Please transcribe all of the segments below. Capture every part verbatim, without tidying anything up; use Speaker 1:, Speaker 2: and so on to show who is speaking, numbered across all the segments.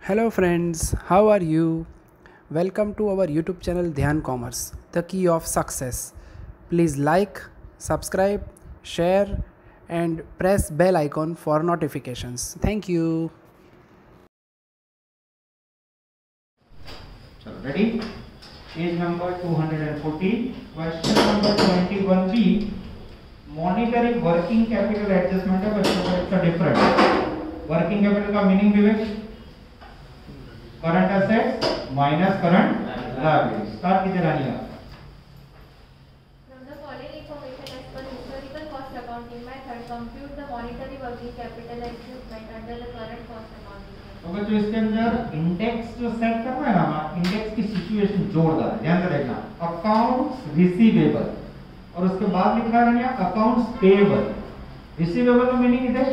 Speaker 1: Hello friends, how are you? Welcome to our YouTube channel Dhyan Commerce, the key of success. Please like, subscribe, share and press bell icon for notifications. Thank you.
Speaker 2: So ready? Page number two hundred forty. Question number twenty-one B. Monetary working capital adjustment है बच्चों का इसका different. Working capital का meaning विवेक? Current assets minus current liabilities. Start कीजिए रानिया.
Speaker 3: From the following information as per historical cost accounting method, compute the monetary working capital adjustment under the current cost accounting method.
Speaker 2: तो बच्चों इसके अंदर index जो set करना है ना, index की सिचुएशन जोड़ना है. ध्यान से देखना. अकाउंट्स रिसीवेबल और उसके बाद लिखा है रानिया अकाउंट्स पेएबल. रिसीवेबल का मीनिंग इधर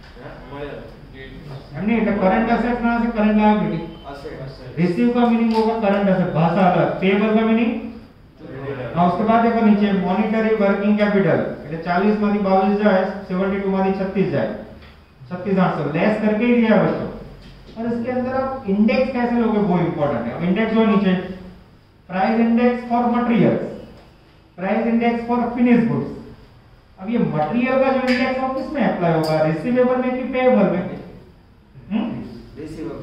Speaker 2: हमने इधर करंट एसेट ना से करंट लायबिलिटी. रिसीव का मीनिंग होगा करंट एसेट, भाषा अलग. पेएबल का मीनिंग ना. उसके बाद देखो नीचे मॉनिटरी वर्किंग कैपिटल એટલે चालीस માંથી बाईस जाए, बहत्तर માંથી छत्तीस जाए, छत्तीस आठ सौ लेस करके ही दिया है बच्चों. और इसके अंदर आप इंडेक्स कैसे लोगे वो इंपॉर्टेंट है. अब इंडेक्स जो नीचे price index for materials, price index for finished goods. अब ये मटेरियल का जो इंडेक्स है किस में अप्लाई होगा, रिसीवेबल में कि पेएबल में? हम
Speaker 4: रिसीवेबल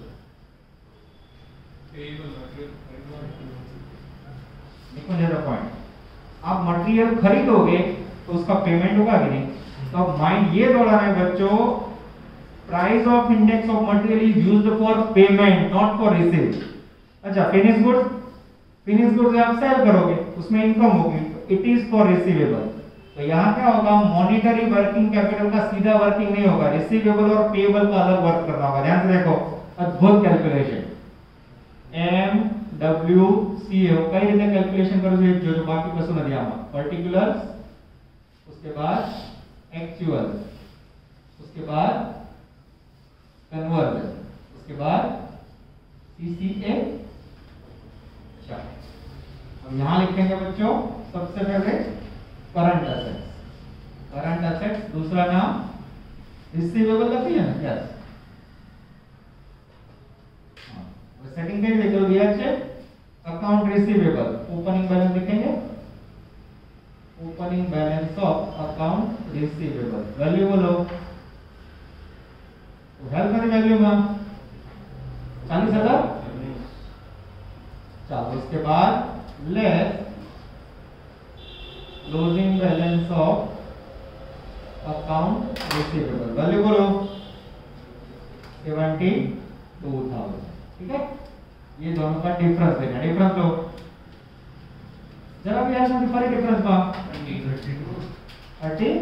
Speaker 2: देखो जरा पॉइंट. आप मटेरियल खरीदोगे तो उसका पेमेंट होगा कि नहीं. तो अब माइंड ये दौड़ाना है बच्चों, price of index of material is used for payment not for receive. अच्छा फिनिश गुड्स, फिनिश गुड्स आप सेल करोगे उसमें इनकम होगी, इट इज फॉर रिसीवेबल. तो यहाँ क्या होगा, मॉनिटरी वर्किंग कैपिटल का सीधा वर्किंग नहीं होगा, रिसीवेबल और पेएबल का अलग वर्क करना होगा. ध्यान से देखो अद्भुत कैलकुलेशन. एम डब्ल्यू सी हो कई રીતે कैलकुलेशन करो जो जो बाकी वस्तु નથી આમાં. पर्टिकुलर्स, उसके बाद एक्चुअल, उसके बाद कन्वर्जन, उसके बाद सीसीए. अच्छा अब यहां लिखेंगे बच्चों सबसे पहले करंट एसेट्स. करंट एसेट्स दूसरा नाम रिसीवेबल लगी है ना. यस सेटिंग कर देखो दिया है अकाउंट रिसीवेबल. ओपनिंग बैलेंस लिखेंगे, opening balance of account receivable. Value बोलो तो हेल्प करें वैल्यू में चालीस हजार. चलो इसके बाद less closing balance of account receivable. Value बोलो सेवेंटी टू थाउजेंड. ठीक है, ये दोनों का डिफरेंस देखना. डिफरेंस लो जरा भी यार समझ पा रहे डिफरेंस का. Thirty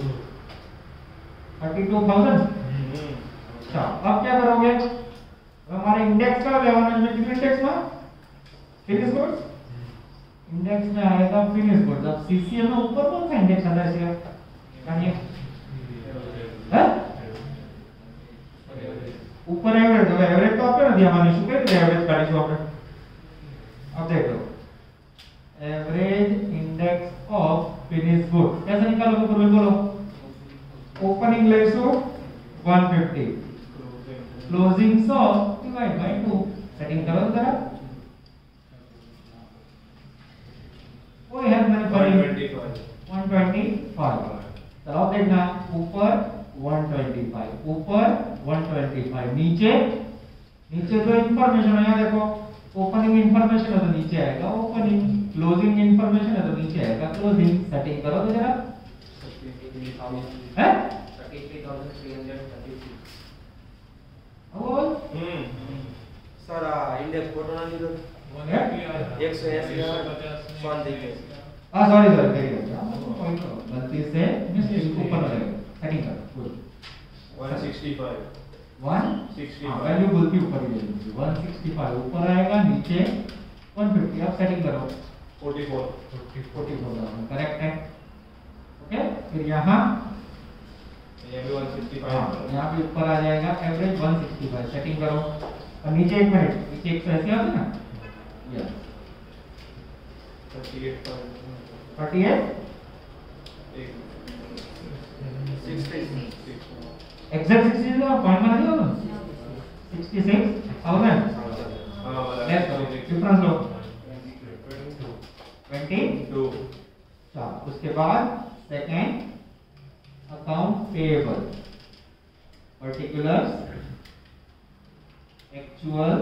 Speaker 2: thirty two thousand. अच्छा अब क्या करोगे, हमारे इंडेक्स का लेवल में कितने इंडेक्स में फिनिश गुड्स इंडेक्स में आएगा फिनिश गुड्स. अब सीसीए में ऊपर कौन सा इंडेक्स आता है इसका कहिए है ऊपर एवरेज. तो एवरेज तो आपने दिया माने શું કે एवरेज કાઢીશું આપણે. अब देख लो average index of finish good कैसे निकालोगे पूर्व बोलो. ओपनिंग लेसो वन फिफ्टी, क्लोजिंग सौ डिवाइड बाय टू. सेटिंग करो जरा. कोई है मैंने पढ़ी वन ट्वेंटी फाइव. चलो देखना ऊपर वन ट्वेंटी फाइव, ऊपर वन ट्वेंटी फाइव, नीचे नीचे जो इंफॉर्मेशन है यहाँ देखो. ओपनिंग इंफॉर्मेशन है तो नीचे आएगा ओपनिंग, क्लोजिंग इंफॉर्मेशन है तो नीचे आएगा क्लोजिंग. सेटिंग करो तो जरा है
Speaker 4: thirty thousand three hundred thirty six.
Speaker 2: और
Speaker 4: हम्म सर इंडेक्स फोटो ना लीधो एक सौ अस्सी वन देखिए.
Speaker 2: हां सॉरी सर कही गया गलती से मिस्टेक ऊपर आ गया. सेटिंग करो
Speaker 4: one sixty five
Speaker 2: one sixty. हां वैल्यू बोलती ऊपर ही है वन सिक्सटी फाइव. ऊपर आएगा नीचे वन फिफ्टी. अब सेटिंग करो
Speaker 4: forty four
Speaker 2: forty four correct है. ओके फिर यहाँ
Speaker 4: ये भी वन सिक्सटी
Speaker 2: हाँ
Speaker 4: फाइव.
Speaker 2: यहाँ भी ऊपर आ जाएगा average one sixty five. Setting करो और नीचे एक मिनट नीचे एक सौ ऐसे आते ना. Yes
Speaker 4: thirty eight
Speaker 2: thirty eight
Speaker 4: sixty
Speaker 2: exact sixty का पॉइंट बना दिया ना. सिक्सटी सिक्स थाउजेंड लेस करो डिफरेंस लो ट्वेंटी टू। चलो उसके बाद second account payable particulars actual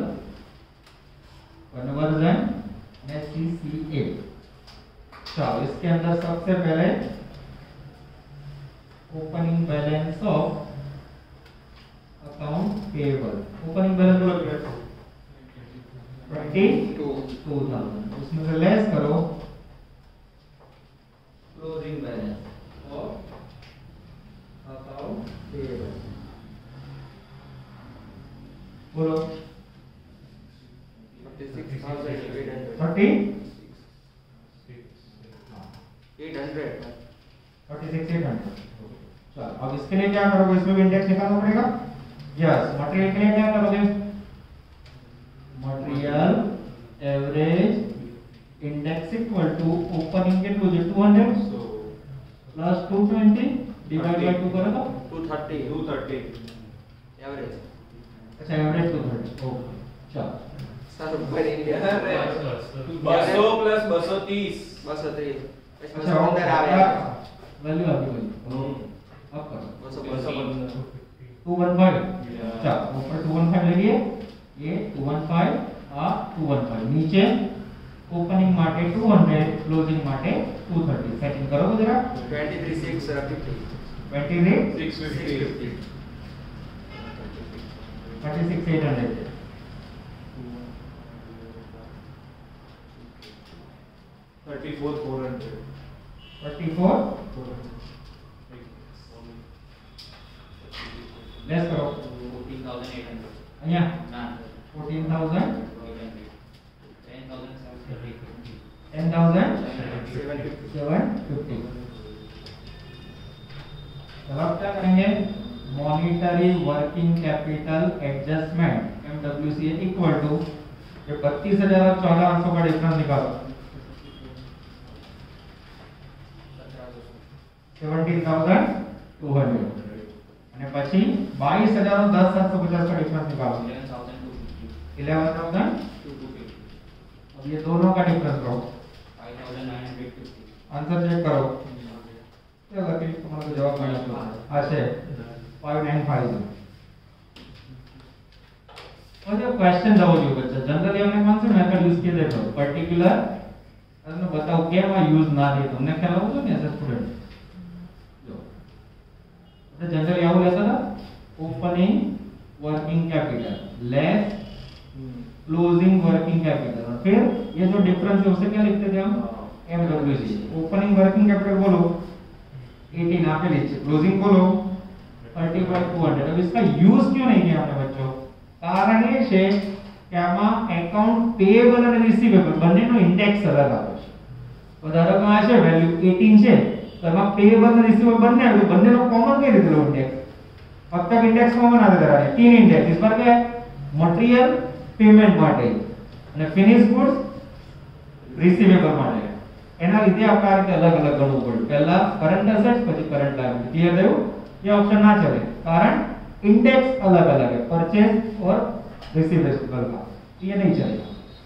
Speaker 2: conversion CCA. चलो इसके अंदर सबसे पहले opening balance of account payable. Opening balance बोलो ट्वेंटी टू थाउजेंड, उसमें से लेस करो closing balance of account payable. बोलो thirty
Speaker 4: eight hundred
Speaker 2: thirty six eight hundred. चलो अब इसके लिए क्या करोगे, इसमें भी इंडेक्स निकालना पड़ेगा। यस, मटेरियल के लिए क्या करोगे, material average index equal to opening के closing two hundred plus two twenty divide by two करोगे
Speaker 4: two thirty
Speaker 2: two thirty
Speaker 4: average.
Speaker 2: अच्छा एवरेज टू थर्टी। ओके चलो
Speaker 4: सर ऊपर इंडिया
Speaker 5: बसो प्लस बसो तीस
Speaker 4: बस तीस।
Speaker 2: अच्छा अंदर आ गया वैल्यू आ गई वैल्यू अब करो
Speaker 4: बस बस
Speaker 2: टू वन फाइव। अच्छा ऊपर टू वन फाइव लगी है, ये टू वन फाइव आ टू वन फाइव नीचे ओपनिंग माटे टू हंड्रेड क्लोजिंग माटे टू थर्टी। सेटिंग करो जरा
Speaker 4: twenty three six fifty
Speaker 2: twenty three
Speaker 5: six fifty
Speaker 2: thirty six eight hundred
Speaker 5: thirty four four hundred
Speaker 2: thirty four less करो
Speaker 6: fourteen thousand eight hundred.
Speaker 2: અહીંયા
Speaker 6: ના
Speaker 2: fourteen thousand
Speaker 6: ten thousand seven hundred fifty.
Speaker 2: ten thousand
Speaker 4: seven fifty.
Speaker 2: seven fifty। चलो अब क्या करेंगे, monetary working capital adjustment M W C equal to ये बत्तीस हजार और चौदह आठ सौ का डिफरेंस निकालो सेवनटीन थाउजेंड टू हंड्रेड અને પછી बाईस हजार और दस सात सौ पचास का डिफरेंस निकालो
Speaker 6: eleven thousand two fifty.
Speaker 2: Eleven thousand
Speaker 6: two fifty.
Speaker 2: अब ये दोनों का डिफरेंस लो
Speaker 6: five thousand nine hundred fifty.
Speaker 2: Answer check करो ये लकी तुम्हारा जवाब मिला तो आशे five nine five zero। और जो क्वेश्चन जाओ जो बच्चा जनरली हमने कौन से मेथड यूज किए देखो पर्टिकुलर તમને बताओ કેમ આ યુઝ ના લે તમને ખ્યાલ આવો છો ને એઝ અ સ્ટુડન્ટ જો એટલે જનરલી આવું લેતા હતા opening working capital less closing working capital और फिर ये जो डिफरेंस है उसे क्या लिखते थे हम एमडब्ल्यूसी। ओपनिंग वर्किंग कैपिटल बोलो अठारह आप लीजिए, क्लोजिंग बोलो थर्टी बाय टू हंड्रेड। अब इसका यूज क्यों नहीं किया हमने बच्चों, कारण ये છે કે આમાં એકાઉન્ટ પેયેબલ અને રિસીવેબલ બંનેનો ઇન્ડેક્સ અલગ આવે છે। તો ધારો કે આ છે વેલ્યુ અઢાર છે તો એમાં પેયેબલ અને રિસીવેબલ બંને આવે, બંનેનો કોમન કઈ રીતે લો ઇન્ડેક્સ, ફક્ત ઇન્ડેક્સ કોમન આવે ધરાવે तीन ઇન્ડેક્સ इस पर क्या મટીરીયલ પેમેન્ટ માટે અને ફિનિશ ગુડ્સ રિસીવેબલ માટે। એના લીધે આપણે આ રીતે અલગ અલગ ગણવું પડે, પહેલા કરંટ એસેટ્સ પછી કરંટ લાયબિલિટી। ક્લિયર થયું? ये ऑप्शन ना चले कारण इंडेक्स अलग अलग है परचेज और रिसीवेबल का, ये नहीं चलेगा।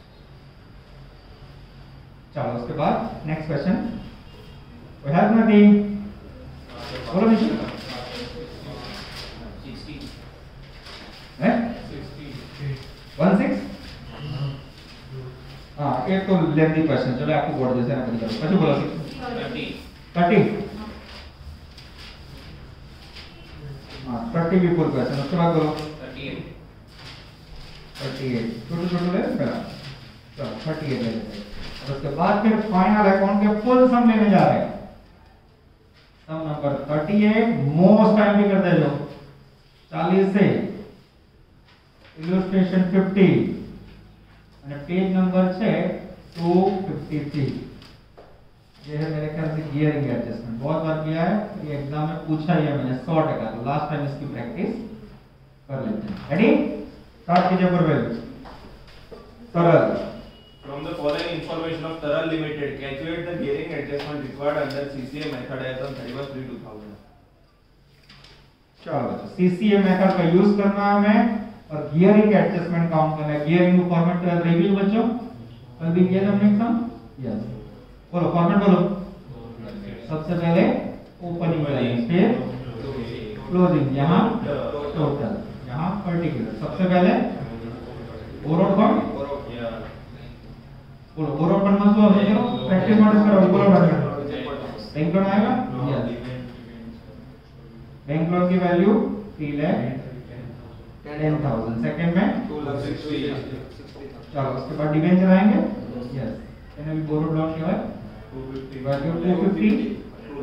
Speaker 2: चलो उसके बाद next question we have nothing बोलो निशु
Speaker 6: sixty.
Speaker 2: है वन सिक्स हां एक तो लेंथी क्वेश्चन चलो आपको बोर्ड जैसे ना करो પછી બોલો
Speaker 6: thirty.
Speaker 2: थर्टी हां थर्टी भी फुल क्वेश्चन उसके बाद बोलो
Speaker 6: thirty-eight.
Speaker 2: थर्टी एट छोटे छोटे ले पहला चलो थर्टी एट ले लेते हैं और उसके बाद फिर फाइनल अकाउंट के फुल सम लेने जा रहे हैं। Sum number thirty eight most time भी करते जाओ चालीस से इलस्ट्रेशन फिफ्टी અને पेज नंबर છે टू फिफ्टी थ्री। ये है मेरे ख्याल से गियरिंग एडजस्टमेंट, बहुत बार किया है, ये एग्जाम में पूछा ही है मैंने सौ टका, तो लास्ट टाइम इसकी प्रैक्टिस कर लेते हैं। रेडी स्टार्ट कीजिए पर वैल्यू सरल
Speaker 5: From the following information of Taral Limited, calculate the gearing adjustment required under C C A method as on thirty-first three two thousand.
Speaker 2: चलो सीसीए मेथड का use करना है हमें और गियरिंग एडजस्टमेंट काउंट करना है। गियरिंग को फॉर्मेट तो याद रहेगी बच्चों, कल भी किया था हमने एग्जाम। यस, बोलो फॉर्मेट बोलो। सबसे पहले ओपनिंग करेंगे, फिर क्लोजिंग, यहाँ टोटल, यहाँ पर्टिकुलर। सबसे पहले बोरोड फंड, बोलो बोरोड फंड में जो है करो, प्रैक्टिस नोटिस करो, बोलो बैंक लोन आएगा। यस, बैंक लोन की वैल्यू तीन लाख टेन थाउजेंड, सेकंड में
Speaker 4: टू लाख सिक्सटी।
Speaker 2: चलो उसके बाद डिबेंचर आएंगे। यस, यानी बोरोड लोन क्या है, वैल्यू टू फिफ्टी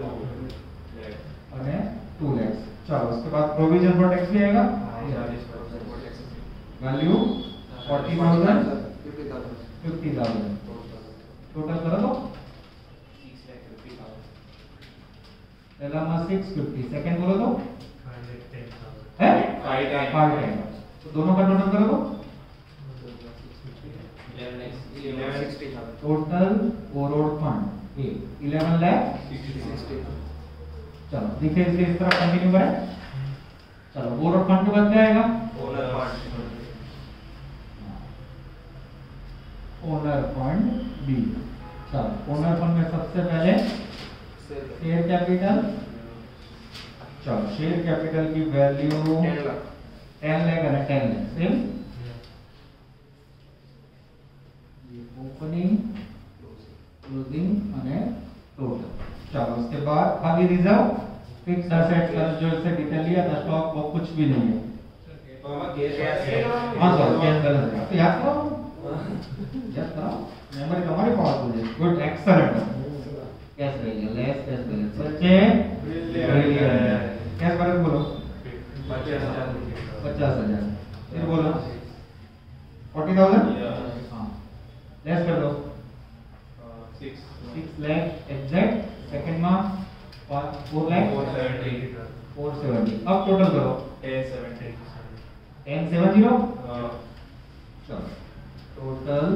Speaker 2: और टू लाख। चलो उसके बाद प्रोविजन फॉर टैक्स भी आएगा, value forty thousand fifty thousand, total करो तो पहला में सिक्स फिफ्टी, सेकंड बोलो तो है फाइव टेन, तो दोनों का टोटल करो तो total borrowed fund eleven lakh sixty. चलो देखिए इसके इस तरह कंटिन्यू करें। चलो बोरोड फंड के बाद क्या आएगा,
Speaker 5: owner fund,
Speaker 2: owner fund B. चलो ओनर फंड में सबसे पहले शेयर कैपिटल। चलो शेयर कैपिटल की value
Speaker 4: ten lakh
Speaker 2: ten lakh है, ten lakh same. Opening closing અને टोटल। चलो उसके बाद खाली रिजर्व फिक्स्ड एसेट का जो से डिटेल लिया था, स्टॉक वो कुछ भी नहीं है। हां सर, कैश बैलेंस है तो याद करो, याद करो, मेमोरी तुम्हारी पावरफुल है। Good, excellent. Cash balance, less cash balance, बच्चे ब्रिलियंट। कैश बैलेंस बोलो पचास हजार, फिर बोलो फोर्टी थाउजेंड। हां, लेस कर दो सिक्स लाख एग्जैक्ट, सेकंड में फोर लाख फोर सेवेंटी। अब टोटल करो टेन सेवेंटी। चलो टोटल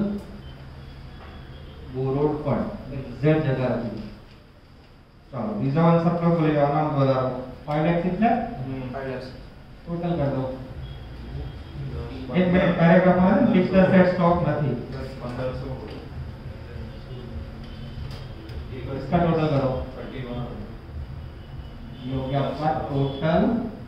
Speaker 2: बोरोड फंड एग्जैक्ट जगह रखी। चलो रिजर्व आंसर लोग बोलेगा, नाम बता रहा हूं, फाइव लाख कितना टोटल कर दो। एक मिनट, पैराग्राफ में फिक्स्ड एसेट स्टॉक नहीं, इसका टोटल करो। ये हो गया आपका टोटल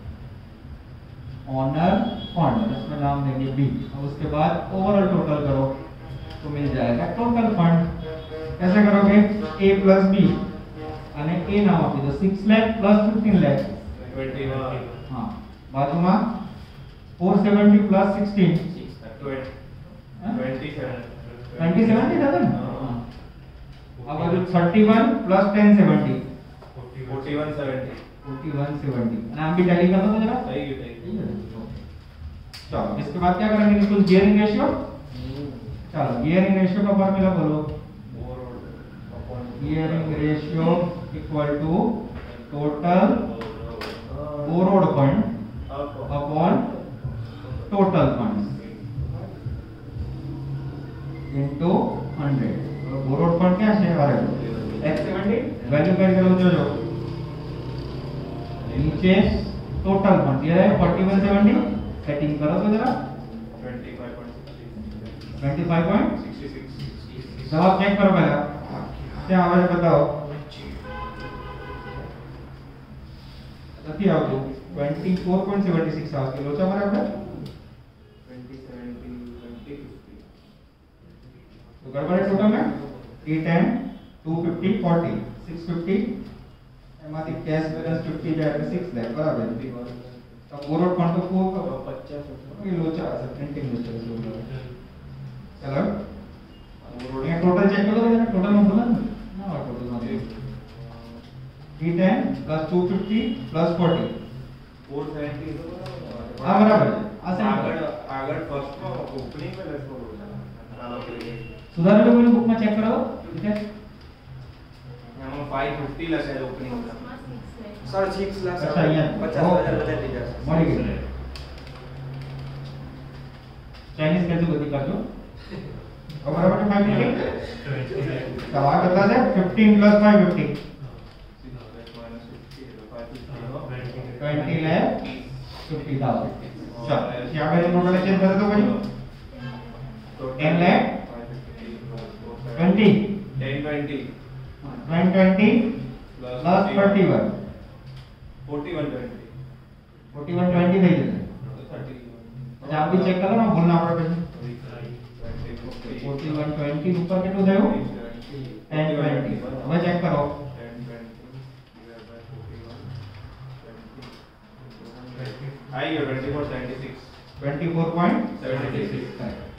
Speaker 2: ओनर फंड, इसमें नाम देंगे बी। और उसके बाद ओवरऑल टोटल करो तो मिल जाएगा टोटल फंड। कैसे करोगे, ए प्लस बी અને ए नाम આપી દો, six lakh plus fifteen lakh. हां, बाजू में four seventy plus sixteen twenty seventy thousand. अब बाजू thirty one plus ten seventy
Speaker 5: forty one seventy,
Speaker 2: forty one seventy. नाम भी टैली कर दो जरा।
Speaker 5: सही है, सही है।
Speaker 2: चलो इसके बाद क्या करेंगे, बिल्कुल गियरिंग रेशियो। चलो गियरिंग रेशियो का फार्मूला बोलो, gearing ratio equal to total borrowed fund upon total funds into hundred. Borrowed fund क्या है हमारे एक्स सेवेंटी, वैल्यू क्या करो जो जो नीचे टोटल फंड ये है फोर्टी वन सेवेंटी, सेटिंग करो तो जरा twenty five point sixty six. जवाब चेक करो पहला क्या आवाज बताओ, નથી આવતું twenty four point seven six આવશે, લોચા બરાબર ट्वेंटी सेवेंटी ट्वेंटी फिफ्टी। तो गड़बड़ है टोटल में ए ten two fifty forty six fifty એમાંથી કેશ બેલેન્સ फिफ्टी જાય એટલે सिक्स લાખ બરાબર। તો બોરોડ ફંડ તો કો પચાસ એ લોચા હશે, પ્રિન્ટિંગ મિસ્ટેક છે। ચલો ये टोटल चेक करो, टोटल में बोला ना, टोटल में ए ten plus two fifty plus forty
Speaker 5: four seventy.
Speaker 2: हां बराबर है।
Speaker 5: આગળ આગળ ફર્સ્ટ માં ઓપનિંગ में लेस बोलो ચાલો
Speaker 2: सुधार लो, मेरी बुक में चेक करो, ठीक है।
Speaker 5: એમાં फाइव फिफ्टी લખેલ ઓપનિંગ में।
Speaker 4: सर सिक्स लाख
Speaker 2: अच्छा यहाँ
Speaker 4: पचास हजार बदल दीजिए
Speaker 2: मर गए। चाइनीज कैसे गति कर दो और बराबर है फाइव फिफ्टी। तो आगे बता दे fifteen plus five fifty twenty lakh fifty thousand. चलो क्या वैल्यू टोटल चेंज कर दो भाई ten lakh twenty
Speaker 5: ten twenty
Speaker 2: one twenty plus thirty one
Speaker 5: forty one twenty
Speaker 2: forty one twenty થઈ જશે अच्छा आप भी चेक करो ना भूलना આપણે પછી फोर्टी वन ट्वेंटी ઉપર કેટલું થયું टेन ट्वेंटी હવે ચેક કરો
Speaker 5: आई गया twenty four seventy six
Speaker 2: twenty four point
Speaker 5: seventy six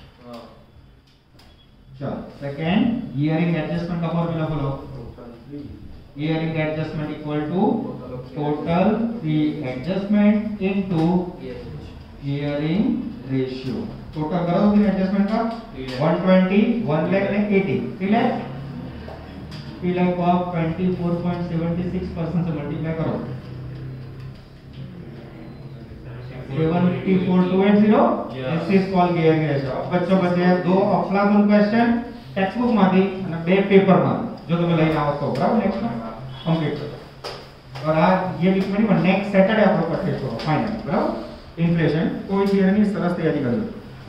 Speaker 2: चलो सेकंड ईयरिंग एडजस्टमेंट का फॉर्मूला बोलो gearing adjustment equal to total fee adjustment into gearing ratio total करो फिर एडजस्टमेंट का वन ट्वेंटी वन लाख ने एटी ठीक है थ्री लाख को आप twenty four point seven six percent से मल्टीप्लाई करो seventy four two eighty this is called gearing ratio अब बच्चों बचे दो अफलातून क्वेश्चन टेक्स्ट बुक માંથી અને બે પેપર માં જો તમે લઈને આવો તો બરાબર નેક્સ્ટ कंप्लीट करो और आज ये वीक में नहीं नेक्स्ट सैटरडे आप लोग परचेज करो फाइनल बराबर इन्फ्लेशन कोई थियरी नहीं सरस तैयारी कर लो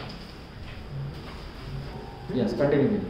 Speaker 2: yes continue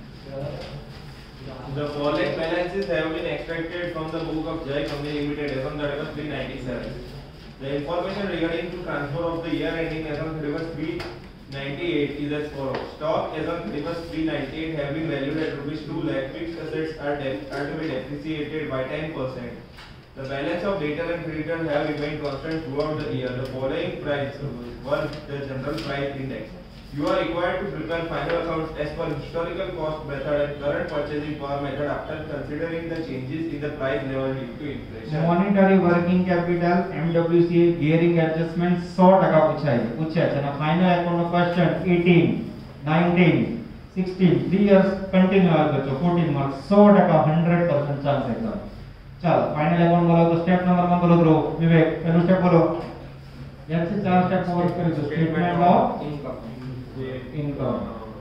Speaker 5: The following balances have been extracted from the book of Jai Company Limited as on thirty-first three ninety-seven. The information regarding to transfer of the year ending as on thirty-first three ninety-eight is as follows. Stock as on thirty-first three ninety-eight have been valued at rupees two lakh. Fixed assets are, are to be depreciated by ten percent. The balance of debtor and creditor have remained constant throughout the year. The following price one the general price index. You are required to prepare final accounts as per historical cost method and current purchasing power method after considering the changes in the price level due to inflation.
Speaker 2: Monetary working capital M W C gearing adjustment सौ टका पूछा है पूछा है ना final account question eighteen nineteen sixteen three years continue आ बच्चों fourteen marks सौ टका हंड्रेड परसेंट चांस एकदम चलो फाइनल अकाउंट बोलो तो स्टेप नंबर वन बोलो ब्रो विवेक पहला स्टेप बोलो यहाँ से चार स्टेप कवर करें तो statement of income income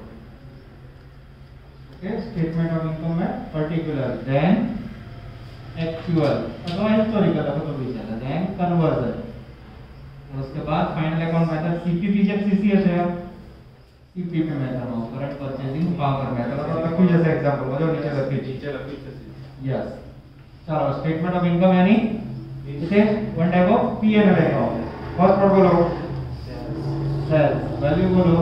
Speaker 2: okay statement of income में पर्टिकुलर देन एक्चुअल अथवा हिस्टोरिकल अगर तो भी चला देन कन्वर्जन और उसके बाद फाइनल अकाउंट मेथड सीपीपी जब सीसीएस है सीपीपी मेथड में करंट परचेजिंग पावर मेथड और रखो जैसे एग्जांपल जो नीचे रखी
Speaker 5: नीचे रखी
Speaker 2: यस चलो स्टेटमेंट ऑफ इनकम यानी it is one type of P and L account first part बोलो सेल्स वैल्यू बोलो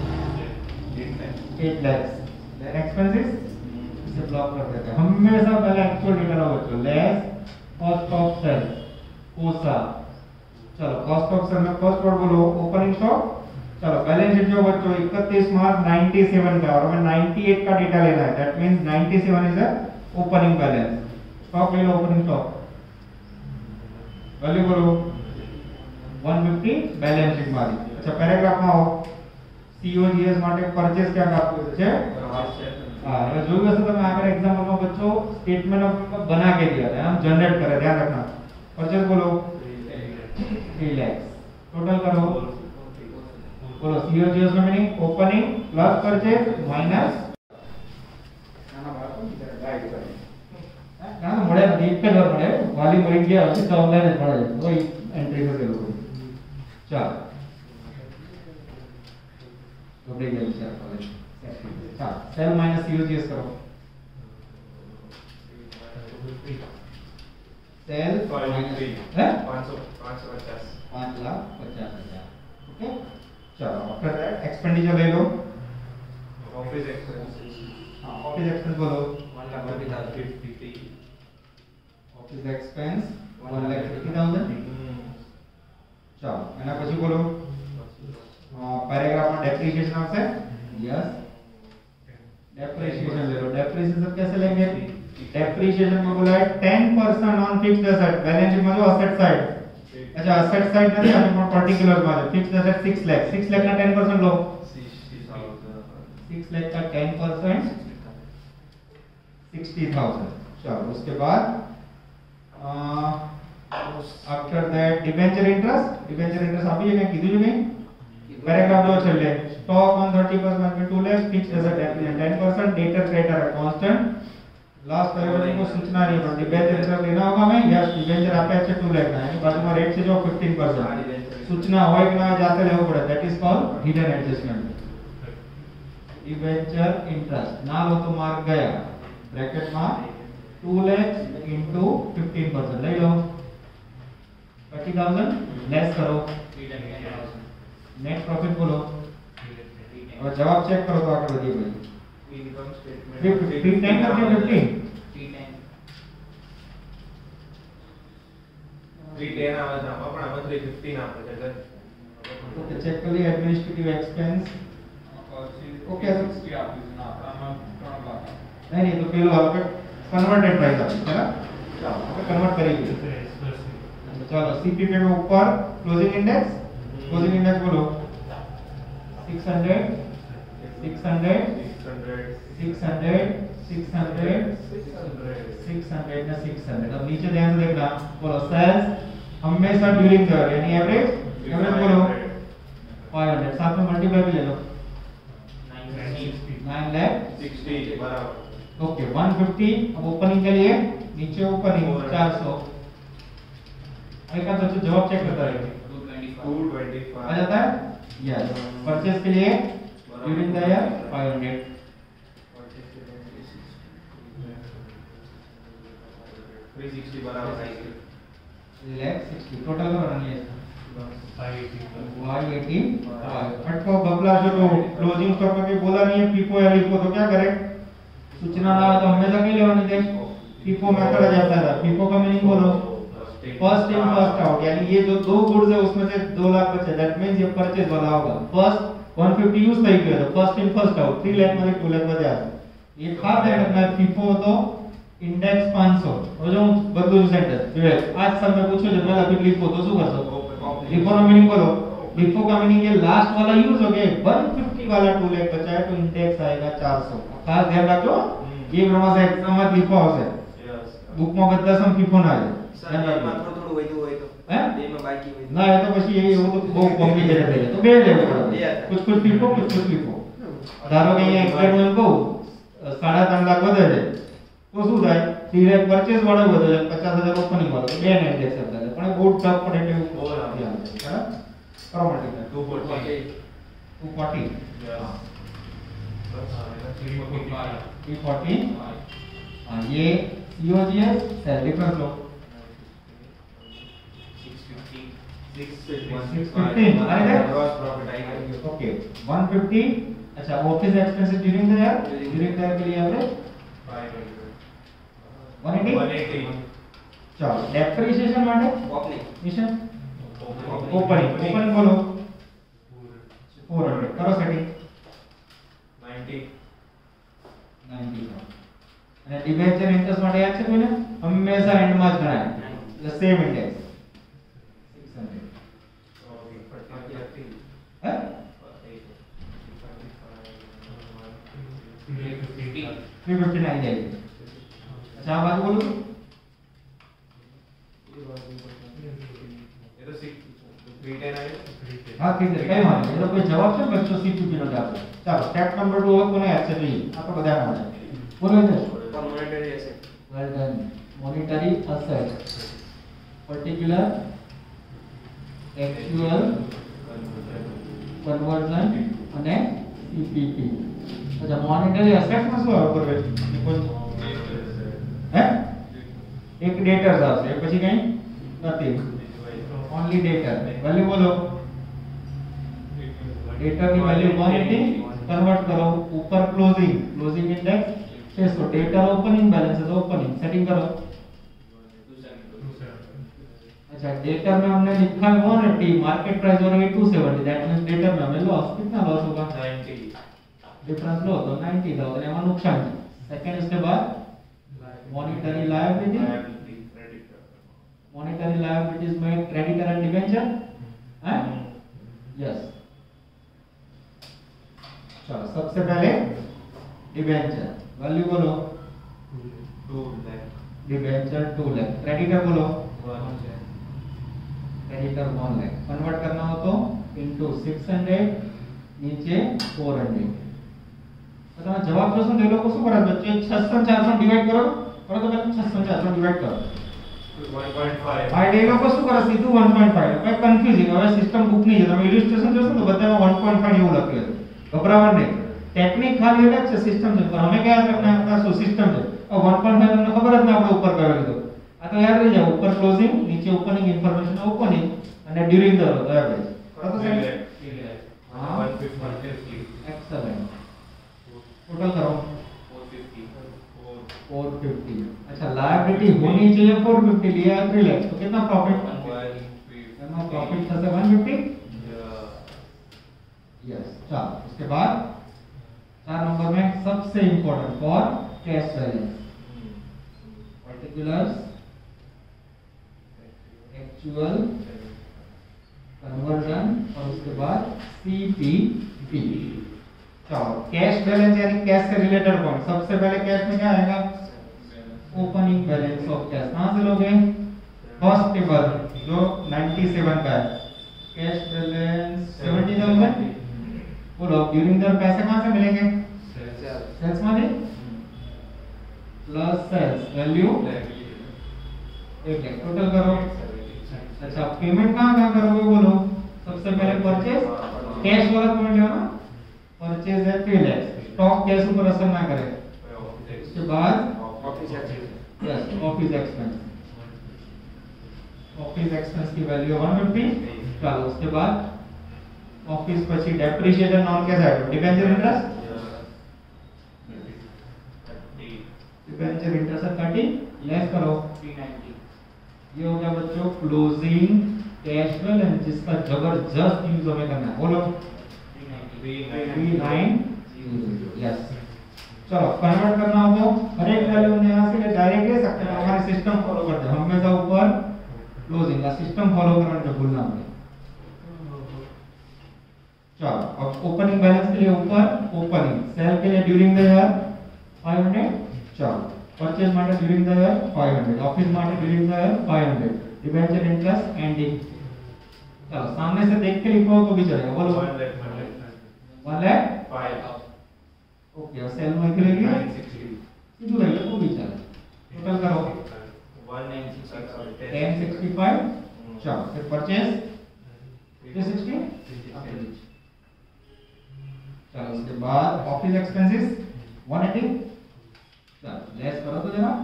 Speaker 2: एट लाख देन एक्सपेंसेस इसे ब्लॉक कर देते हैं हमेशा पहले एक्चुअल डेटा लो बच्चों लेस कॉस्ट ऑफ सेल्स कोसा चलो कॉस्ट ऑफ सेल में फर्स्ट पार्ट बोलो ओपनिंग स्टॉक चलो बैलेंस शीट जो बच्चों इकतीस मार्च सत्तानवे का और हमें अट्ठानवे का डेटा लेना है दैट मींस सत्तानवे is the opening balance stock ले लो ओपनिंग स्टॉक वैल्यू बोलो वन फिफ्टी बैलेंस शीट मारी अच्छा पैराग्राफ में आओ सीओजीएस માટે પરચેસ ક્યાં આપવું છે हां હવે જોયું હશે તમે આગળ एग्जांपल માં બચ્ચો સ્ટેટમેન્ટ ઓફ ઇનકમ बना के दिया था हम जनरेट करे ध्यान रखना परचेस बोलो थ्री लाख टोटल करो बोलो सीओजीएस में meaning opening plus purchase minus નાના બાળકો બીજા ગાઈડ કરે ના મળે એક જ વાર મળે વાલી મળી ગયા હશે તો ઓનલાઈન જ મળે કોઈ એન્ટ્રી કરી લો ચાલ गड़बड़ी गई विचार कॉलेज हां सेल माइनस सीओजीएस करो सेल माइनस है
Speaker 5: पाँच सौ पचास
Speaker 2: पाँच लाख पचास हजार ओके चलो आफ्टर दैट एक्सपेंडिचर ले लो
Speaker 5: ऑफिस एक्सपेंसेस
Speaker 2: हां ऑफिस एक्सपेंस बोलो
Speaker 5: one lakh fifty
Speaker 2: office expense one lakh fifty thousand चलो एना પછી બોલો पैराग्राफ में डेप्रिसिएशन आपसे यस डेप्रिसिएशन ले लो डेप्रिसिएशन कैसे लेंगे डेप्रिसिएशन में बोला है ten percent on fixed asset balance sheet में जो एसेट साइड अच्छा एसेट साइड नहीं है हम पर्टिकुलर में fixed asset six lakh six lakh का टेन परसेंट लो सिक्स लाख का टेन परसेंट सिक्सटी थाउजेंड चलो उसके बाद after that debenture interest debenture interest आप ये क्या कीधું છે पैराग्राफ जो चले स्टॉक ऑन थर्टी परसेंट में two lakh fixed asset ten percent debtor creditor है कांस्टेंट लास्ट पैराग्राफ को सूचना नहीं पर डिबेंचर इंटरेस्ट लेना होगा हमें यस डिबेंचर आपके अच्छे टू लाख है बाजू में रेट से जो फिफ्टीन परसेंट सूचना હોય કે ના જાતે લેવું પડે that is called hidden adjustment. Debenture interest ना लो तो मार्क गया ब्रैकेट में two lakh into fifteen percent ले लो thirty thousand लेस करो नेट प्रॉफिट बोलो और जवाब चेक करो तो आगे बढ़िए भाई
Speaker 5: इनकम स्टेटमेंट
Speaker 2: fifteen ten करके fifteen
Speaker 5: three ten आवाज ना अपन आवाज three fifteen आपको जगह
Speaker 2: ओके चेक कर लिए एडमिनिस्ट्रेटिव एक्सपेंस ओके
Speaker 7: sixty आप ना आराम त्रण लाख
Speaker 2: नहीं नहीं तो पहले आपके कन्वर्टेड प्राइस है ना चलो આપણે કન્વર્ટ કરી દઈએ चलो सीपीपी के ऊपर क्लोजिंग इंडेक्स क्लोजिंग इंडेक्स बोलो six hundred six hundred six hundred six hundred six hundred ना six hundred अब नीचे ध्यान से देखना बोलो सेल्स हमेशा ड्यूरिंग द यानी एवरेज एवरेज बोलो five hundred साथ में मल्टीप्लाई भी ले लो nine lakh
Speaker 5: sixty बराबर
Speaker 2: ओके one fifty अब ओपनिंग के लिए नीचे ओपनिंग four hundred एक का तो जवाब चेक करता रहिए
Speaker 5: two twenty-five
Speaker 2: आ जाता है यस परचेज के लिए during the year five hundred
Speaker 5: three sixty बराबर
Speaker 2: lakh sixty टोटल करना है five eighty हटको बबला जो तो क्लोजिंग स्टॉक में भी बोला नहीं है पीपो या लिपो तो क्या करें सूचना ना तो हमेशा कहीं लेवानी दे पीपो मेथड आ जाता है पीपो का मीनिंग बोलो फर्स्ट इन फर्स्ट आउट यानी ये जो दो गुड्स है उसमें से दो लाख बचे दैट मींस ये परचेज वाला होगा फर्स्ट one fifty यूज થઈ ગયો તો first in first out three lakh માંથી two લાખ વધ્યા ये खास ध्यान रखना है पीपो तो इंडेक्स five hundred और जो बदलू सेंटर विवेक आज सर मैं पूछो जब मैं अभी लिखो तो શું કરશો लिखो का मीनिंग बोलो लिखो का मीनिंग ये लास्ट वाला यूज हो गया one fifty वाला two लाख बचा है तो इंडेक्स आएगा four hundred खास ध्यान रखो ये ब्रह्मा से एग्जाम में लिखो આવશે बुक में બધા સમ પીપો ના આવે
Speaker 4: સર એમાં થોડું થોડું વધ્યું હોય તો
Speaker 2: હે
Speaker 4: બેમાં બાકી હોય
Speaker 2: ના એ તો પછી એ એવું તો બહુ કોમ્પ્લિકેટેડ થઈ જાય તો બે લેવું પડે कुछ कुछ लिखो कुछ कुछ लिखो ધારો કે અહીંયા એક્સપેરિમેન્ટ કહું साढ़े तीन लाख વધે છે તો શું થાય ડિરેક્ટ પરચેસ વાળો વધે છે પચાસ હજાર ઓપનિંગ વાળો તો બે ને ઇન્ડેક્સ આપતા છે પણ બહુ ટફ પડે એટલે એવું ધ્યાન બરાબર કરો multiply
Speaker 5: two forty
Speaker 2: two forty
Speaker 5: yes
Speaker 7: three forty-five
Speaker 2: three forty हां ये सीओजीएस सेल डिफरेंस लो
Speaker 5: six fifty
Speaker 2: six fifty अरे
Speaker 5: ग्रॉस प्रॉफिट आएगा
Speaker 2: ओके one fifty अच्छा office expenses during the year during the year के लिए average one eighty
Speaker 5: one eighty
Speaker 2: चलो depreciation માટે
Speaker 4: ઓપનિંગ
Speaker 2: मिशन ओपनिंग ओपनिंग बोलो four hundred करो सेटिंग
Speaker 5: ninety
Speaker 2: ninety અને ડિબેન્ચર ઇન્ટરેસ્ટ માટે યાદ છે કોઈને હંમેશા એન્ડ માં જ ગણાય the same index six hundred હે three fifty nine જાય अच्छा આ બાજુ બોલો
Speaker 5: ये तो six three ten आएगा
Speaker 2: हां ठीक है કઈ વાંધો નહીં. એનો કોઈ જવાબ છે બચ્ચો સીપીપી નો જવાબ ચાલો સ્ટેપ નંબર two હવે કોને યાદ છે જોઈએ આ તો બધા આવડે બોલો ને
Speaker 4: monetary asset
Speaker 2: well done monetary asset particular actual conversion અને સીપીપી अच्छा monetary asset માં શું આવે પર હે એક ડેટર્સ આવશે પછી કઈ નથી only debtor વેલ્યુ બોલો डेटर की वैल्यू one eighty कन्वर्ट करो ऊपर क्लोजिंग क्लोजिंग इंडेक्स छह सौ डेटर ओपनिंग बैलेंस है तो ओपनिंग सेटिंग करो अच्छा डेटर में हमने लिखा है one eighty मार्केट प्राइस हो रही है two seventy that means debtor में हमें लॉस कितना लॉस होगा
Speaker 5: ninety
Speaker 2: डिफरेंस लो तो ninety था और यहाँ नुकसान सेकंड इसके बाद monetary liability
Speaker 5: liability creditor
Speaker 2: monetary liabilities में क्रेडिटर एंड डिबेंचर हैं यस चलो सबसे पहले डिबेंचर वैल्यू बोलो
Speaker 5: two lakh
Speaker 2: debenture two lakh creditor बोलो
Speaker 5: one lakh
Speaker 2: creditor one lakh convert करना हो तो इनटू six hundred नीचे four hundred तो તમે જવાબ જોશો તો એ લોકો શું કરે બચ્ચો छह सौ चार सौ ડિવાઇડ કરો કરો તો પહેલા छह सौ चार सौ ડિવાઇડ કરો
Speaker 5: one point five.
Speaker 2: આ એ લોકો શું કરે સીધું one point five કઈ કન્ફ્યુઝિંગ હવે સિસ્ટમ બુક નહીં છે તમે ઇલિસ્ટ્રેશન જોશો તો બધામાં one point five એવું લખ્યું છે ગભરાવાનું નહીં ટેકનિક ખાલી એટલે જ છે સિસ્ટમ છે પણ અમે ક્યાં આપણે આપણા શું સિસ્ટમ છે આ one point five તમને ખબર જ ના આપણે ઉપર કયો લીધો આ તો યાદ રહી જાય ઉપર ક્લોઝિંગ નીચે ઓપનિંગ ઇન્ફોર્મેશન ઓપનિંગ અને ડ્યુરિંગ ધ એવરેજ બરાબર છે હા
Speaker 5: one fifty.
Speaker 2: एक्सेलेंट टोटल करो
Speaker 5: four fifty.
Speaker 2: four fifty अच्छा लायबिलिटी होनी चाहिए four fifty लिया है three लाख तो कितना प्रॉफिट कितना प्रॉफिट था से one fifty यस चलो उसके बाद चार नंबर में सबसे important for cash balance particulars actual conversion और उसके बाद सीपीपी चलो कैश बैलेंस यानी कैश से रिलेटेड पॉइंट सबसे पहले कैश में क्या आएगा ओपनिंग बैलेंस ऑफ कैश कहां से लोगे फर्स्ट टेबल जो ninety-seven का है कैश बैलेंस seventy जाओगे बोलो ड्यूरिंग द पैसे कहां से मिलेंगे सेल्स में प्लस सेल्स वैल्यू एक लाख टोटल करो अच्छा पेमेंट कहां कहां करोगे बोलो सबसे पहले परचेज कैश वाला पेमेंट लेना परचेज है three लाख स्टॉक कैश ऊपर असर ना करे उसके बाद
Speaker 4: office expense
Speaker 2: yes office expense office expense की वैल्यू one fifty चलो उसके बाद ऑफिस પછી डेप्रिसिएशन नॉन कैश आएगा debenture interest debenture interest thirty less करो
Speaker 6: three ninety.
Speaker 2: ये हो गया बच्चों क्लोजिंग कैश बैलेंस जिसका जबरदस्त यूज हमें करना है बोलो three ninety यस चलो कन्वर्ट करना हो तो हर एक वैल्यू में यहां से डायरेक्ट ले सकते हैं हमारे सिस्टम फॉलो करते हैं हमेशा ऊपर क्लोजिंग का सिस्टम फॉलो करना जो भूलना मत चलो अब ओपनिंग बैलेंस के लिए ऊपर ओपनिंग सेल के लिए during the year five hundred चलो परचेज माटे during the year five hundred office माटे during the year five hundred debenture interest ending चलो सामने से देख के लिखो तो भी चलेगा बोलो
Speaker 5: one lakh
Speaker 2: one lakh
Speaker 5: five.
Speaker 2: Okay और सेल में लिख लिया
Speaker 5: nine sixty.
Speaker 2: सीधू रहेगा तो भी चलेगा टोटल करो
Speaker 5: one ninety-six.
Speaker 2: ten sixty-five चलो फिर परचेज three sixty चलो उसके बाद ऑफिस एक्सपेंसेस one eighty चलो लेस करो तो जरा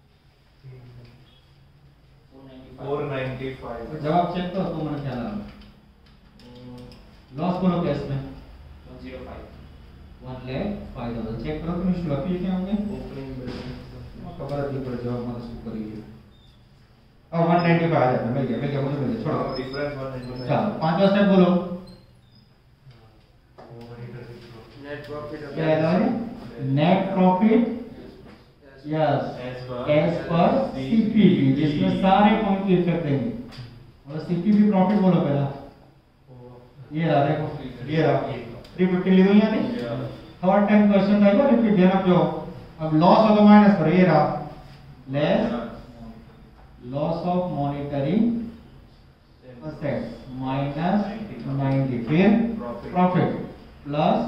Speaker 5: four ninety-five.
Speaker 2: जवाब चेक करो तो मन ख्याल आ लॉस बोलो कैश में
Speaker 6: one oh five.
Speaker 2: one lakh five thousand check करो तुम शुरुआती क्या होंगे
Speaker 5: Opening balance.
Speaker 2: खबर है पर जवाब मतलब शुरू करिए अब one ninety-five आ जाता है मिल गया मिल गया मुझे मिल गया छोड़ो
Speaker 5: Difference one ninety-five.
Speaker 2: चलो पांचवा स्टेप बोलो
Speaker 4: नेट प्रॉफिट
Speaker 2: क्या है नेट प्रॉफिट यस एज पर सीपीपी जिसमें सारे पॉइंट की इफेक्ट देंगे और सीपीपी प्रॉफिट बोलो पहला ये रहा देखो ये रहा three fifty ले दो यहाँ नहीं थर्ड टाइम क्वेश्चन था ये रिपीट देना जो अब लॉस हो तो माइनस करो ये रहा less loss of monetary assets minus ninety फिर profit plus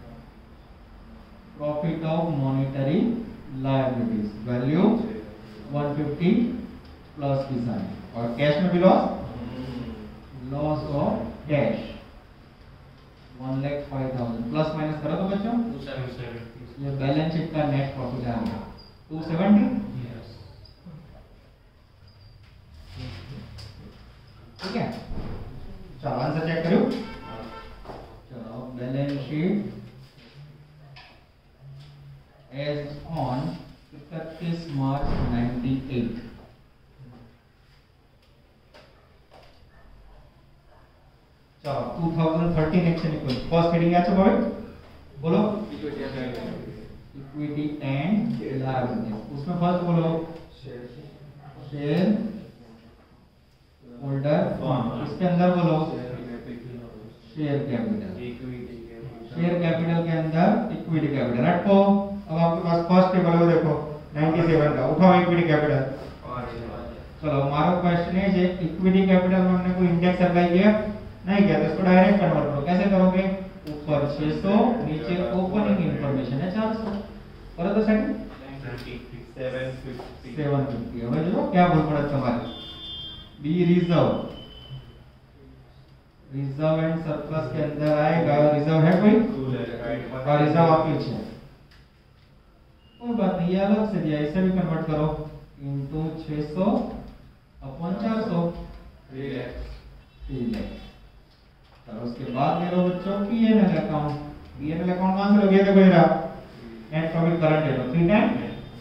Speaker 2: profit of monetary liabilities value one fifty plus design और कैश में भी loss loss of cash one lakh five thousand plus minus करो तो बच्चों ये बैलेंस शीट का net profit आएगा two seventy ठीक है चलो आंसर चेक करो चलो balance sheet as on thirty-first March ninety-eight चलो twenty thirteen action equal first heading क्या है बॉय बोलो इक्विटी एंड लायबिलिटीज उसमें फर्स्ट बोलो शेयर होल्डर फंड इसके अंदर बोलो शेयर कैपिटल शेयर कैपिटल के अंदर इक्विटी कैपिटल रखो अब आपके पास फर्स्ट टेबल है देखो ninety-seven का उठाओ इक्विटी कैपिटल चलो हमारा क्वेश्चन है जे इक्विटी कैपिटल में हमने कोई इंडेक्स अप्लाई किया नहीं किया तो इसको डायरेक्ट कन्वर्ट करो कैसे करोगे ऊपर six hundred नीचे ओपनिंग इंफॉर्मेशन है four hundred करो तो second
Speaker 5: seven fifty
Speaker 2: seven fifty હવે જો क्या ભૂલ પડે તમારે B reserve reserve and surplus के अंदर आएगा रिजर्व है कोई और रिजर्व आपकी है कोई बात नहीं ये अलग से दिया इसे भी कन्वर्ट करो इनटू छह सौ अपॉन चार सौ
Speaker 5: थ्री लाख
Speaker 2: चलो उसके बाद ले लो बच्चों पीएनएल अकाउंट पीएनएल अकाउंट कहां से लोगे देखो ये रहा नेट प्रॉफिट करंट ले लो थ्री टाइम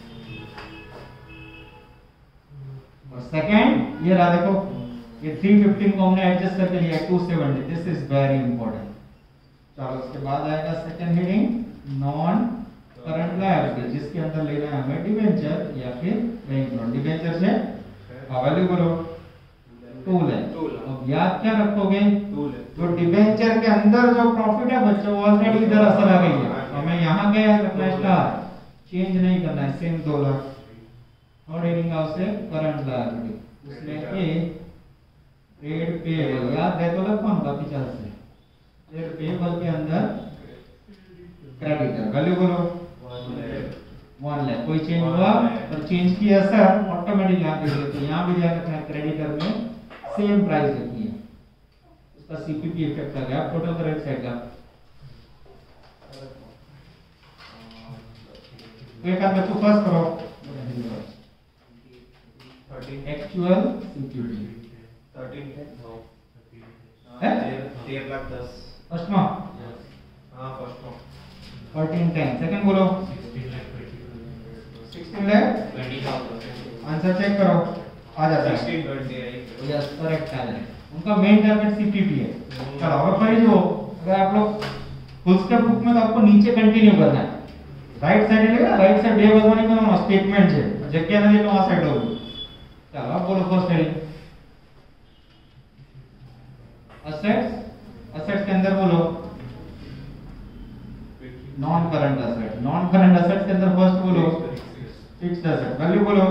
Speaker 2: और सेकंड ये रहा देखो ये थ्री फिफ्टीन को हमने एडजस्ट करके लिया two seventy this is very important चलो उसके बाद आएगा second heading non current liability जिसके अंदर लेना है हमें डिबेंचर या फिर बैंक लोन डिबेंचर से वैल्यू करो टू लाख अब याद क्या रखोगे जो डिबेंचर के अंदर जो प्रॉफिट है बच्चों ऑलरेडी इधर असर आ गई है हमें यहाँ क्या रखना है स्टार चेंज नहीं करना है सेम दो लाख और हेडिंग हाउस से करंट लायबिलिटी उसमें ए ट्रेड पेएबल याद है तो लगभग बाकी चार से ट्रेड पेएबल के अंदर क्रेडिटर वैल्यू करो वन लाख कोई चेंज हुआ तो चेंज की असर ऑटोमेटिक यहाँ पे तो यहाँ भी ध्यान रखना क्रेडिटर में सेम प्राइस रखी है उसका सीपीपी इफेक्ट आ गया टोटल करेक्ट साइड का तो एक आध बच्चों फर्स्ट करो एक्चुअल सीपीपी
Speaker 5: थर्टीन
Speaker 2: है
Speaker 5: तेरह लाख दस
Speaker 2: फर्स्ट में
Speaker 5: हाँ फर्स्ट में
Speaker 2: फोर्टीन टेन सेकंड बोलो sixteen lakh
Speaker 6: twenty thousand
Speaker 2: answer check करो आ जाता है
Speaker 5: sixteen twenty eight
Speaker 2: yes correct है उनका मेन टारगेट सीपीपी है चलो अब फिर जो अगर आप लोग फुल स्टेप बुक में तो आपको नीचे कंटिन्यू करना है राइट साइड लेगा राइट साइड डे बनवानी का स्टेटमेंट है जगह नहीं तो वहां साइड होगी चलो अब बोलो फर्स्ट हेडिंग असेट्स असेट्स के अंदर बोलो non current asset non current assets के अंदर फर्स्ट बोलो फिक्स्ड असेट वैल्यू बोलो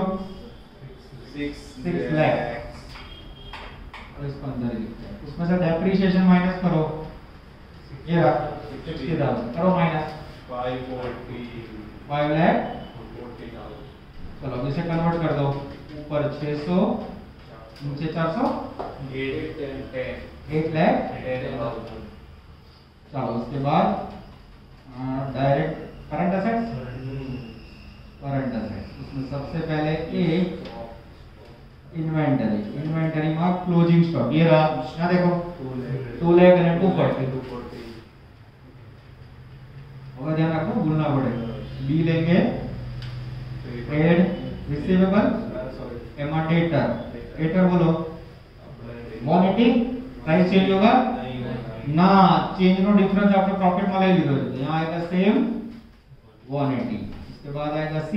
Speaker 2: सिक्स लाख और इसको अंदर ही लिखते हैं उसमें से डेप्रिसिएशन माइनस करो ये रहा सिक्सटी थाउजेंड करो minus
Speaker 5: five forty
Speaker 2: five lakh
Speaker 5: forty thousand
Speaker 2: चलो अब इसे कन्वर्ट कर दो ऊपर छह सौ नीचे चार सौ
Speaker 5: eight ten
Speaker 2: eight lakh
Speaker 5: ten thousand
Speaker 2: चलो उसके बाद direct current assets current assets उसमें सबसे पहले ए इन्वेंटरी इन्वेंटरी में क्लोजिंग स्टॉक ये रहा यहाँ देखो two lakh and two forty और ध्यान रखो भूलना पड़ेगा बी लेंगे ट्रेड रिसीवेबल एमा डेटर डेटर बोलो वन एटी प्राइस चेंज होगा ना change no difference after profit वाला ही लीजिए यहाँ आएगा सेम वन एटी इसके बाद आएगा C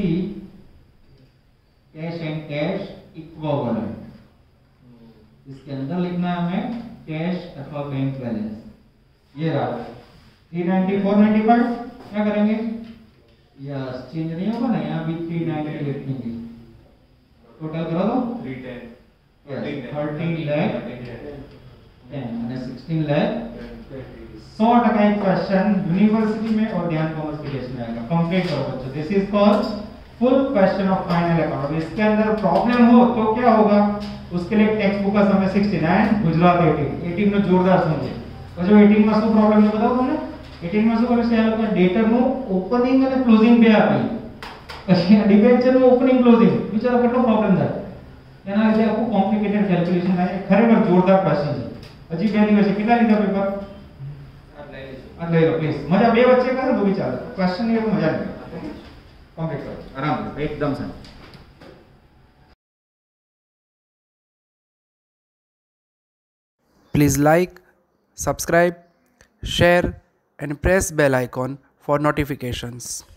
Speaker 2: cash and cash equivalent इसके अंदर लिखना है हमें कैश अथवा बैंक बैलेंस ये रहा three ninety four ninety five क्या करेंगे यस चेंज नहीं होगा ना यहाँ भी थ्री नाइंटी लिखेंगे टोटल करो दो
Speaker 5: three ten
Speaker 2: thirteen lakh ten અને सिक्सटीन लाख सौ टका एक क्वेश्चन यूनिवर्सिटी में और ध्यान कॉमर्स के केस में आएगा कंप्लीट करो बच्चों this is called full question of final account इसके अंदर प्रॉब्लम हो तो क्या होगा उसके लिए टेक्स्ट बुक का समय sixty nine Gujarat eighteen eighteen में जोरदार समझे तो जो एटीन में શું પ્રોબ્લેમ છે બતાવો તમને એટીન માં શું કરે છે આ લોકો ડેટર નું ઓપનિંગ અને ક્લોઝિંગ બે આપી પછી ડિબેન્ચર નું ઓપનિંગ ક્લોઝિંગ વિચારો કેટલો પ્રોબ્લેમ થાય એના લીધે આખું કોમ્પ્લિકેટેડ કેલ્ક્યુલેશન થાય ખરેખર જોરદાર ક્વેશ્ચન છે હજી બે દિવસ કેટલા લીધા પેપર આ લઈ લો પ્લીઝ મજા બે વચ્ચે કરો તો વિચારો ક્વેશ્ચન ની મજા નહીં કમ્પ્લીટ કરો આરામ એકદમ શાંત
Speaker 1: Please like, subscribe, share and press bell icon for notifications.